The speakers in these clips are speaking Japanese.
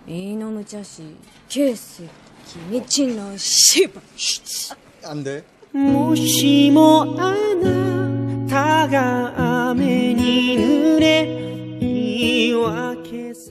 いいのむちゃし形跡日の芝なんでもしもあなたが雨に濡れ言い訳さ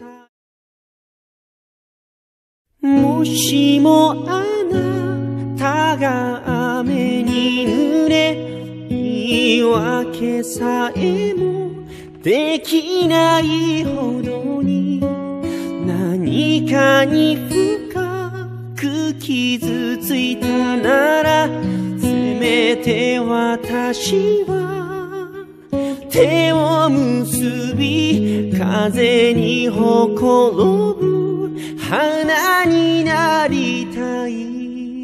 もしもあなたが雨に濡れ言い訳さえもできないほどに何かに深く傷ついたならせめて私は手を結び風にほころぶ花になりたい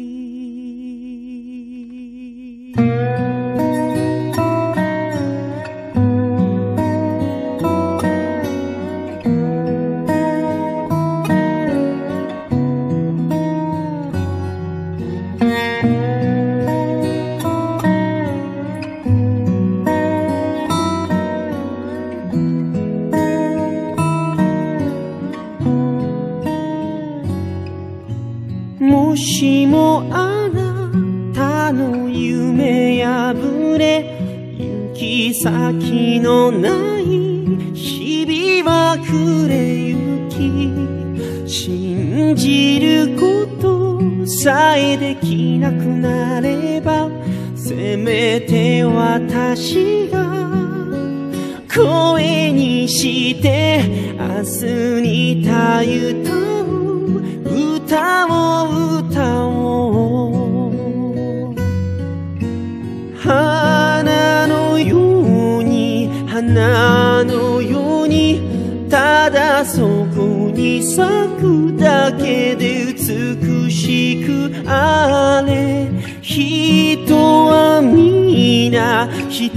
もしもあなたの夢破れ行き先のない日々は暮れゆき信じることさえできなくなればせめて私が声にして明日にたゆた歌を歌おう花のように花のようにただそこに咲くだけで美しくあれ人は皆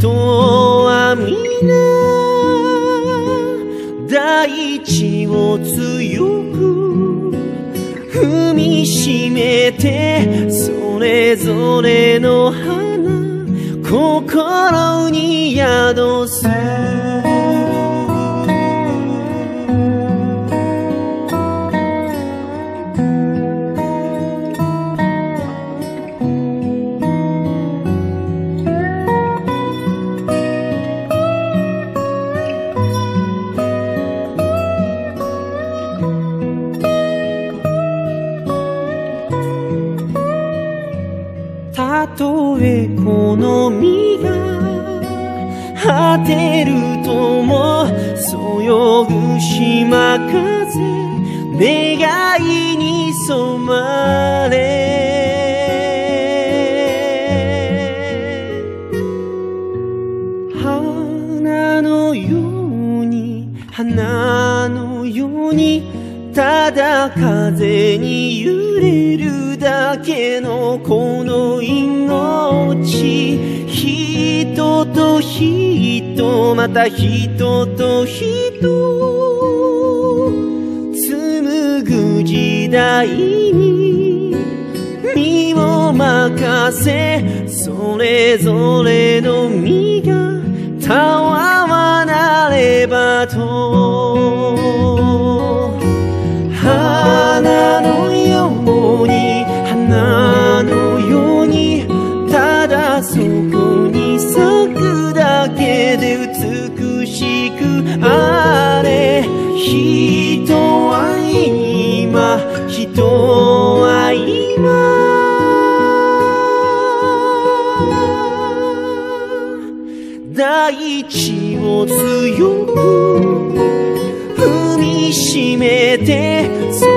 大地を強く踏みしめてそれぞれの花心に宿すたとえこの身が果てるともそよぐ島風願いに染まれ花のように花のようにただ風に揺れるだけのこの命人と人また人と人紡ぐ時代に身を任せそれぞれの身がたわなればと花のように花のようにただそこに咲くだけで美しくあれ人は今人は今大地を強く踏みしめて